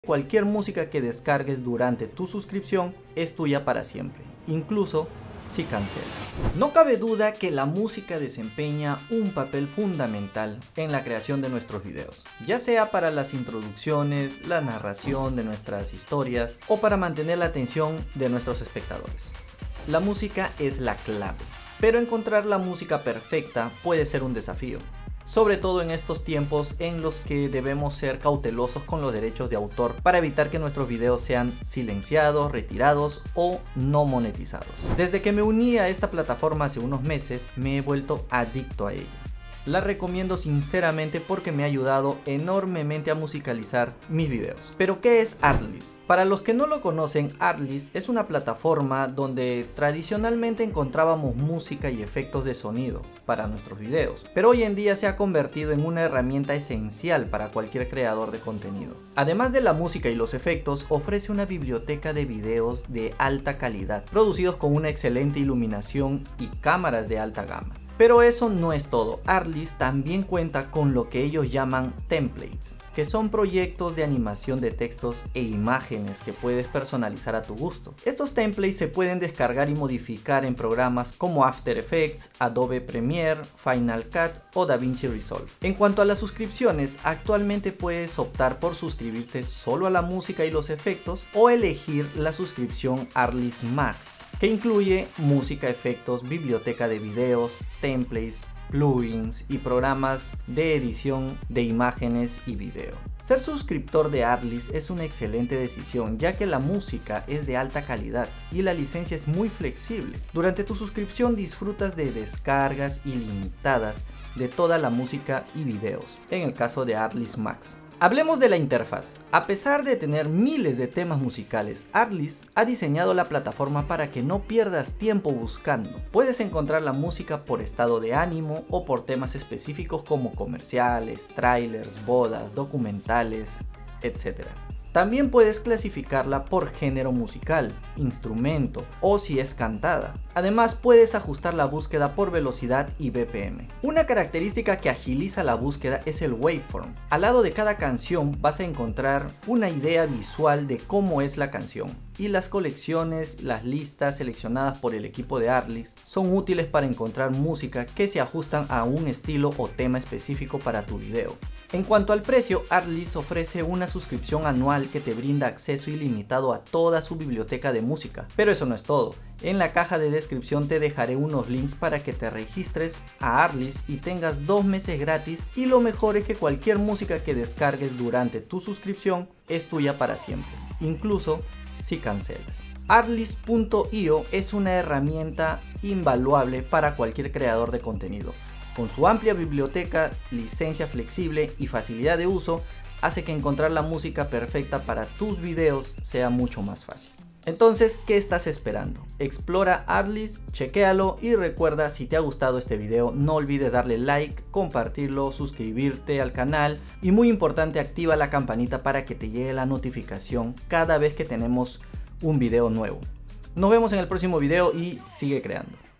Cualquier música que descargues durante tu suscripción es tuya para siempre, incluso si cancelas. No cabe duda que la música desempeña un papel fundamental en la creación de nuestros videos, ya sea para las introducciones, la narración de nuestras historias o para mantener la atención de nuestros espectadores. La música es la clave, pero encontrar la música perfecta puede ser un desafío. Sobre todo en estos tiempos en los que debemos ser cautelosos con los derechos de autor para evitar que nuestros videos sean silenciados, retirados o no monetizados. Desde que me uní a esta plataforma hace unos meses, me he vuelto adicto a ella. La recomiendo sinceramente porque me ha ayudado enormemente a musicalizar mis videos. ¿Pero qué es Artlist? Para los que no lo conocen, Artlist es una plataforma donde tradicionalmente encontrábamos música y efectos de sonido para nuestros videos, pero hoy en día se ha convertido en una herramienta esencial para cualquier creador de contenido. Además de la música y los efectos, ofrece una biblioteca de videos de alta calidad, producidos con una excelente iluminación y cámaras de alta gama. Pero eso no es todo. Artlist también cuenta con lo que ellos llaman templates, que son proyectos de animación de textos e imágenes que puedes personalizar a tu gusto. Estos templates se pueden descargar y modificar en programas como After Effects, Adobe Premiere, Final Cut o DaVinci Resolve. En cuanto a las suscripciones, actualmente puedes optar por suscribirte solo a la música y los efectos o elegir la suscripción Artlist Max, que incluye música, efectos, biblioteca de videos, templates, plugins y programas de edición de imágenes y video. Ser suscriptor de Artlist es una excelente decisión, ya que la música es de alta calidad y la licencia es muy flexible. Durante tu suscripción disfrutas de descargas ilimitadas de toda la música y videos, en el caso de Artlist Max. Hablemos de la interfaz. A pesar de tener miles de temas musicales, Artlist ha diseñado la plataforma para que no pierdas tiempo buscando. Puedes encontrar la música por estado de ánimo o por temas específicos como comerciales, trailers, bodas, documentales, etc. También puedes clasificarla por género musical, instrumento o si es cantada. Además puedes ajustar la búsqueda por velocidad y BPM. Una característica que agiliza la búsqueda es el waveform. Al lado de cada canción vas a encontrar una idea visual de cómo es la canción. Y las colecciones, las listas seleccionadas por el equipo de Artlist son útiles para encontrar música que se ajustan a un estilo o tema específico para tu video. En cuanto al precio, Artlist ofrece una suscripción anual que te brinda acceso ilimitado a toda su biblioteca de música. Pero eso no es todo. En la caja de descripción te dejaré unos links para que te registres a Artlist y tengas 2 meses gratis, y lo mejor es que cualquier música que descargues durante tu suscripción es tuya para siempre, incluso si cancelas. Artlist.io es una herramienta invaluable para cualquier creador de contenido. Con su amplia biblioteca, licencia flexible y facilidad de uso, hace que encontrar la música perfecta para tus videos sea mucho más fácil. Entonces, ¿qué estás esperando? Explora Artlist, chequéalo y recuerda, si te ha gustado este video, no olvides darle like, compartirlo, suscribirte al canal y, muy importante, activa la campanita para que te llegue la notificación cada vez que tenemos un video nuevo. Nos vemos en el próximo video y sigue creando.